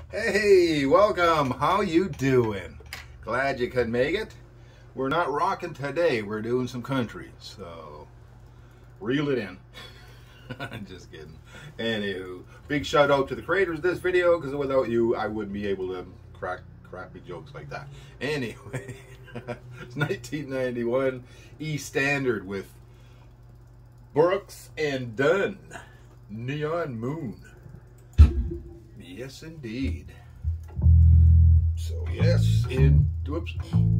Hey, welcome. How you doing? Glad you could make it. We're not rocking today. We're doing some country, so reel it in. I'm just kidding. Anywho, big shout out to the creators of this video, because without you, I wouldn't be able to crack crappy jokes like that. Anyway, it's 1991 E Standard with Brooks and Dunn, Neon Moon. Yes, indeed. So yes, whoops.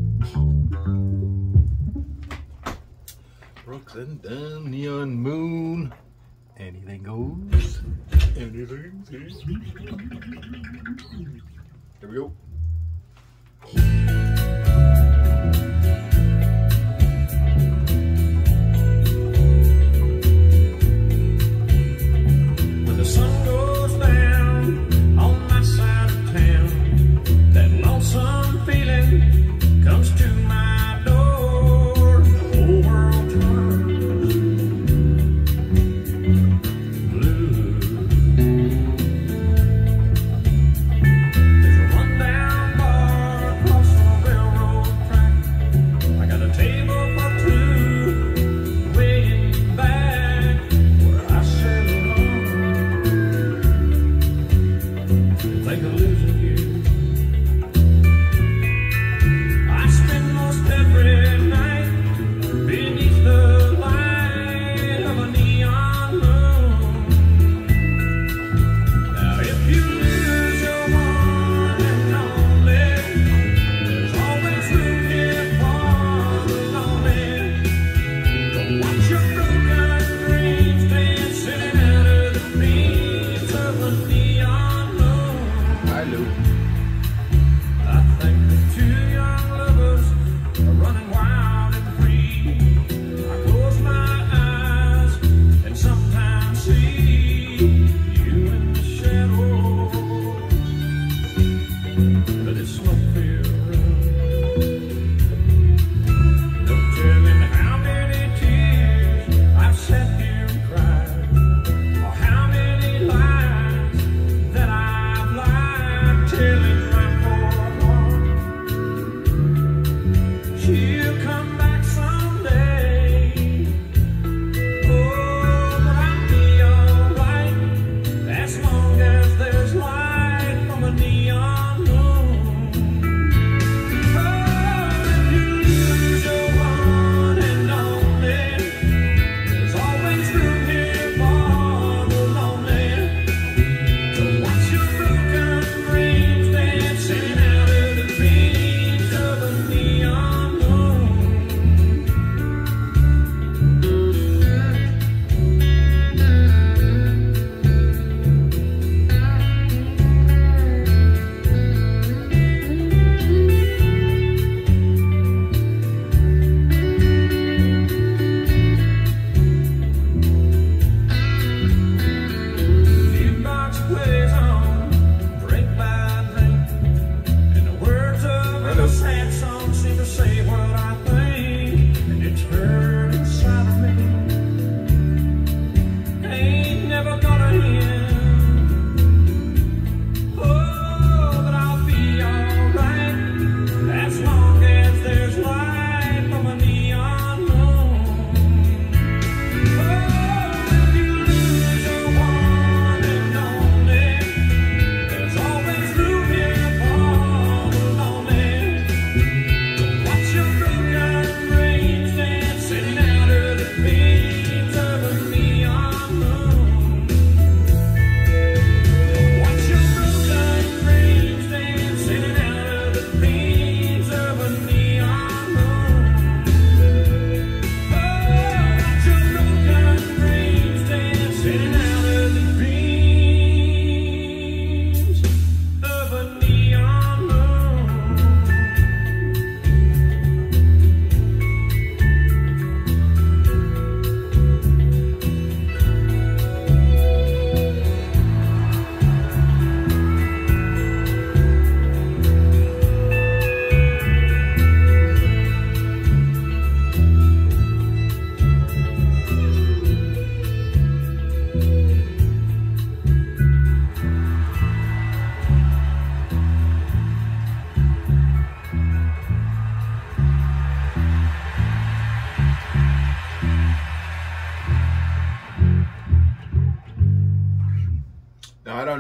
Brooks and Dunn, Neon Moon. Anything goes. Anything. Here we go. When the sun goes down on my side of town, that lonesome feeling comes to my door. The whole world turns blue. There's a rundown bar across the railroad track. I got a table for two waiting back where I settle on. Think of losing you. I spend most every night beneath the light of a neon moon. Now if you lose your one and only, there's always room here for the lonely. Don't watch your broken dreams dancing out of the beams of a neon moon. Hi, Lou.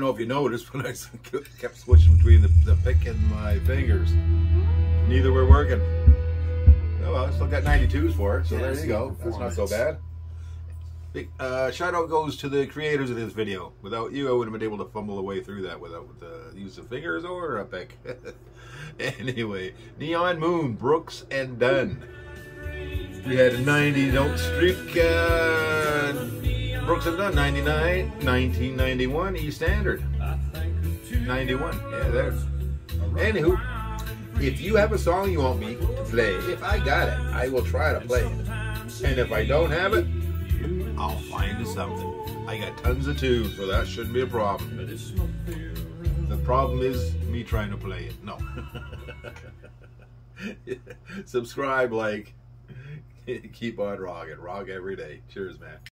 know if you noticed, but I kept switching between the pick and my fingers. Neither were working. Oh well, I still got 92s for it, so there you go. That's not so bad. Big shout out goes to the creators of this video. Without you, I wouldn't have been able to fumble the way through that without the use of fingers or a pick. Anyway, Neon Moon, Brooks and Dunn. We had a 90-note streak. Brooks and Dunn, 99, 1991, E Standard. 91, yeah, there. Anywho, if you have a song you want me to play, if I got it, I will try to play it. And if I don't have it, I'll find something. I got tons of tunes, so that shouldn't be a problem. The problem is me trying to play it. No. Subscribe, like, keep on rocking. Rock every day. Cheers, man.